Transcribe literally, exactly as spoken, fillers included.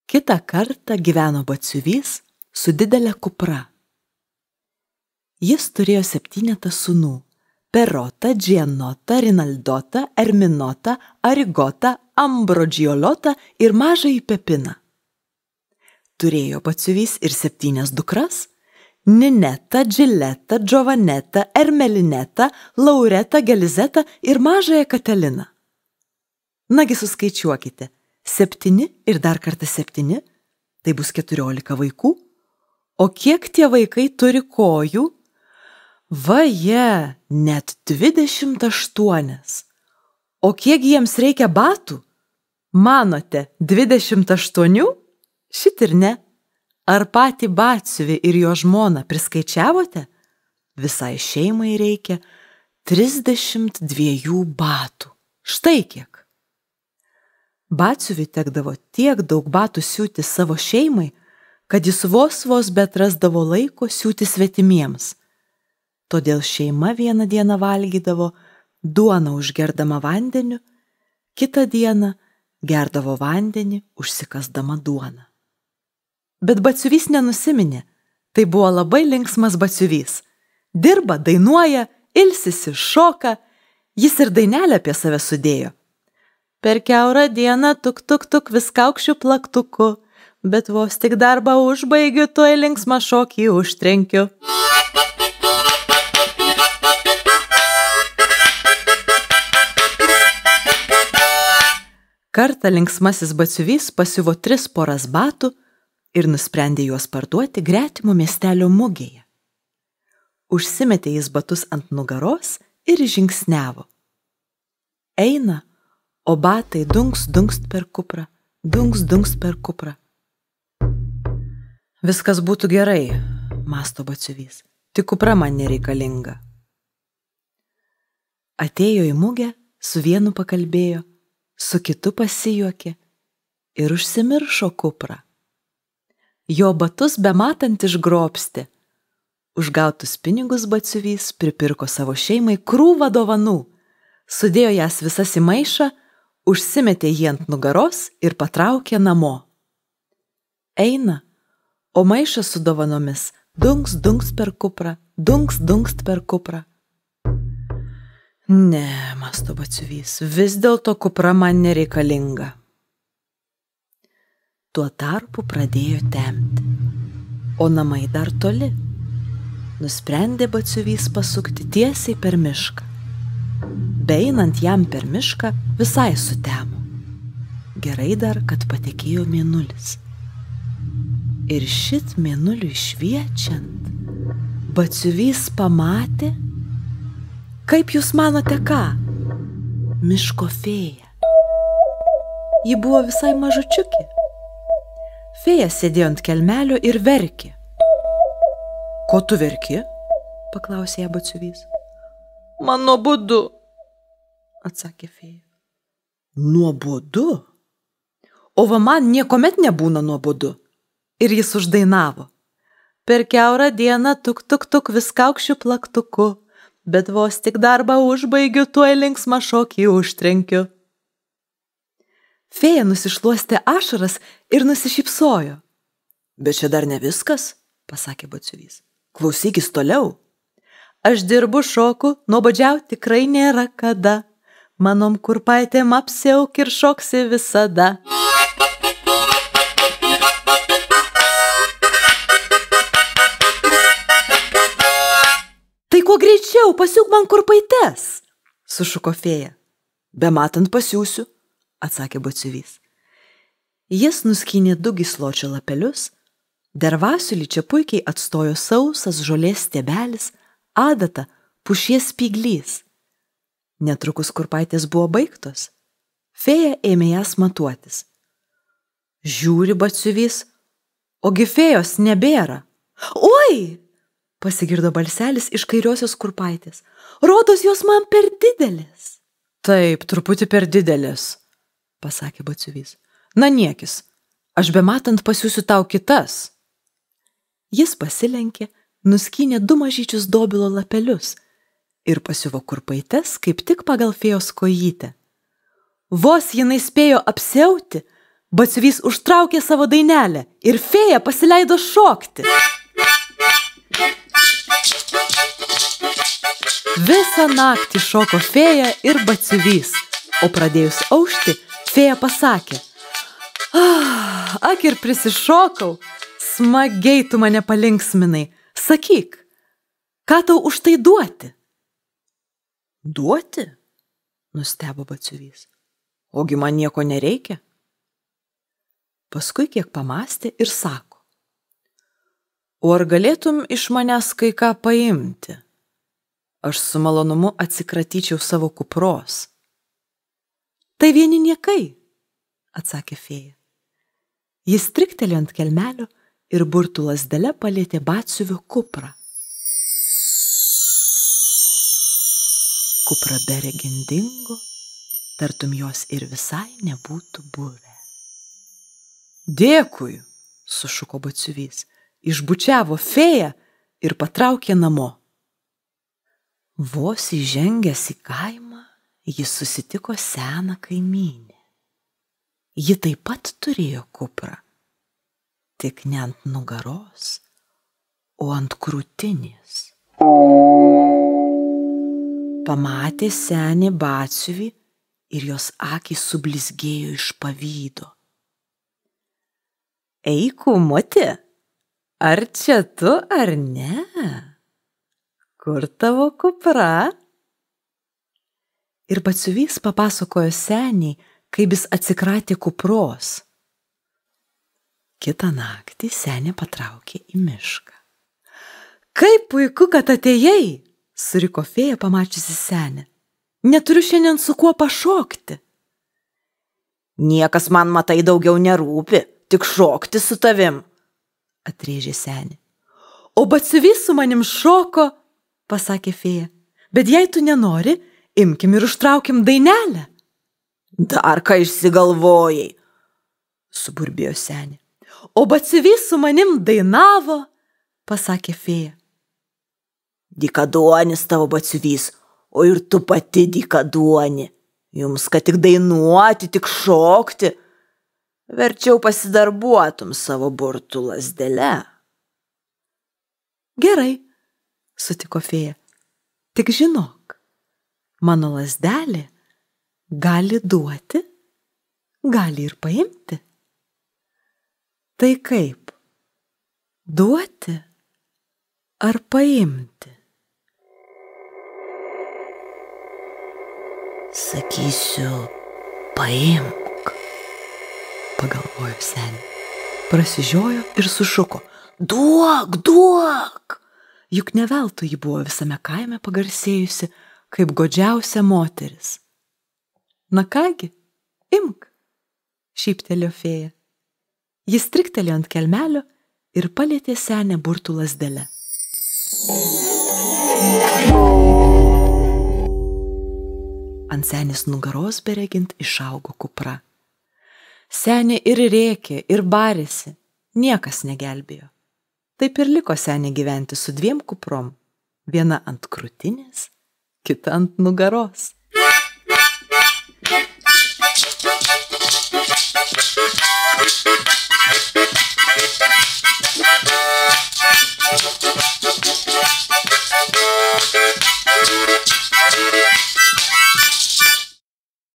Kitą kartą gyveno batsiuvys su didelė kupra. Jis turėjo septynetą sūnų – Perotą, Džianotą, Rinaldotą, Erminotą, Arigotą, Ambrodžiolotą ir mažąjį Pepiną. Turėjo batsiuvys ir septynias dukras – Ninetą, Džiletą, Džovanetą, Ermelinetą, Lauretą, Gelizetą ir mažąją Kateliną. Nagi suskaičiuokite, septyni ir dar kartą septyni, tai bus keturiolika vaikų. O kiek tie vaikai turi kojų? Vaje, net dvidešimt aštuonias. O kiek jiems reikia batų? Manote, dvidešimt aštuonių? Šit ir ne. Ar patį batsiuvį ir jo žmoną priskaičiavote? Visai šeimai reikia trisdešimt dviejų batų. Štai kiek. Batsiuviui tekdavo tiek daug batų siūti savo šeimai, kad jis vos vos bet rasdavo laiko siūti svetimiems. Todėl šeima vieną dieną valgydavo duoną užgerdama vandeniu, kitą dieną gerdavo vandenį užsikasdama duoną. Bet batsiuvys nenusiminė, tai buvo labai linksmas batsiuvys. Dirba, dainuoja, ilsisi, šoka, jis ir dainelę apie save sudėjo. Per kiaurą dieną tuk tuk tuk vis kaukšiu plaktuku, bet vos tik darbą užbaigiu, tuoj linksmą šokį užtrenkiu. Kartą linksmasis batsiuvys pasiuvo tris poras batų ir nusprendė juos parduoti gretimo miestelio mugėje. Užsimetė jis batus ant nugaros ir žingsniavo. Eina, o batai dungst dungst per kuprą, dungst dungst per kuprą. Viskas būtų gerai, mąsto batsiuvys, tik kupra man nereikalinga. Atėjo į mugę, su vienu pakalbėjo, su kitu pasijuokė ir užsimiršo kuprą. Jo batus bematant išgrobstė. Už gautus pinigus batsiuvys pripirko savo šeimai krūvą dovanų, sudėjo jas visas į maišą, užsimetė jį ant nugaros ir patraukė namo. Eina, o maišas su dovanomis dungst dungst per kuprą, dungst dungst per kuprą. Ne, mąsto batsiuvys, vis dėlto kupra man nereikalinga. Tuo tarpu pradėjo temti, o namai dar toli. Nusprendė batsiuvys pasukti tiesiai per mišką. Beeinant jam per mišką visai sutemo. Gerai dar, kad patekėjo mėnulis. Ir šit mėnuliui šviečiant, batsiuvys pamatė, kaip jūs manote ką? Miško fėja. Ji buvo visai mažučiukė. Fėja sėdėjo ant kelmelio ir verkė. Ko tu verki? Paklausė ją batsiuvys. Man nuobodu, atsakė fėja. Nuobodu? O va man niekuomet nebūna nuobodu. Ir jis uždainavo. Per kiaurą dieną tuk tuk tuk vis kaukšiu plaktuku, bet vos tik darbą užbaigiu, tuoj linksmą šokį užtrenkiu. Fėja nusišluostė ašaras ir nusišypsojo. Bet čia dar ne viskas, pasakė batsiuvys. Klausykis toliau. Aš dirbu šoku, nuobodžiauti tikrai nėra kada. Manom kurpaitėm apsiauk ir šoksi visada. Tai kuo greičiau pasiūk man kurpaites, sušuko fėja. Bematant pasiūsiu, atsakė batsiuvys. Jis nuskynė du gysločio lapelius, dervasiulį čia puikiai atstojo sausas žolės stiebelis, adata pušies spyglys. Netrukus kurpaitės buvo baigtos. Fėja ėmė jas matuotis. Žiūri batsiuvys, ogi fėjos nebėra. Oi! Pasigirdo balselis iš kairiosios kurpaitės. Rodos jos man per didelės. Taip, truputį per didelės, pasakė batsiuvys. Na niekis, aš bematant pasiūsiu tau kitas. Jis pasilenkė, nuskynė du mažyčius dobilo lapelius ir pasiuvo kurpaites kaip tik pagal fėjos kojytę. Vos jinai spėjo apsiauti, Batsiuvys užtraukė savo dainelę ir fėja pasileido šokti. Visą naktį šoko fėja ir batsiuvys, o pradėjus aušti, fėja pasakė: ah, ak ir prisišokau, smagiai tu mane palinksminai, sakyk, ką tau už tai duoti? Duoti? Nustebo batsiuvys. Ogi man nieko nereikia. Paskui kiek pamastė ir sako: o ar galėtum iš manęs kai ką paimti? Aš su malonumu atsikratyčiau savo kupros. Tai vieni niekai, atsakė fėja. Jis striktelėjo ant kelmelio ir burtų lazdele palietė batsiuvio kuprą. Kupra beregint dingo, tartum jos ir visai nebūtų buvę. Dėkui, sušuko batsiuvys, išbučiavo fėją ir patraukė namo. Vos įžengęs į kaimą, jis susitiko seną kaimynę. Ji taip pat turėjo kuprą, tik ne ant nugaros, o ant krūtinės. Pamatė senį batsiuvį ir jos akys sublizgėjo iš pavydo. Ei, kūmutė, ar čia tu ar ne? Kur tavo kupra? Ir batsiuvys papasakojo seniai, kaip jis atsikratė kupros. Kitą naktį senė patraukė į mišką. Kaip puiku, kad atėjai, suriko fėja pamačiusi senę. Neturiu šiandien su kuo pašokti. Niekas man, matai, daugiau nerūpi, tik šokti su tavim, atrėžė senė. O batsiuvys su manim šoko, pasakė fėja. Bet jei tu nenori, imkim ir užtraukim dainelę. Dar ką išsigalvojai, suburbėjo senė. O batsiuvys su manim dainavo, pasakė fėja. Dykaduonis tavo batsiuvys, o ir tu pati dykaduoni. Jums ką tik dainuoti, tik šokti. Verčiau pasidarbuotum savo burtų lazdele. Gerai, sutiko fėja. Tik žinok, mano lazdelė gali duoti, gali ir paimti. Tai kaip? Duoti ar paimti? Sakysiu, paimk, pagalvojo senė. Prasižiojo ir sušuko. Duok, duok! Juk ne veltui ji buvo visame kaime pagarsėjusi kaip godžiausia moteris. Na kągi, imk, šyptelėjo fėja. Jis striktelėjo ant kelmelio ir palietė senę burtų lazdele. Ant senės nugaros beregint išaugo kupra. Senė ir rėkė, ir barėsi, niekas negelbėjo. Taip ir liko senė gyventi su dviem kuprom, viena ant krūtinės, kita ant nugaros.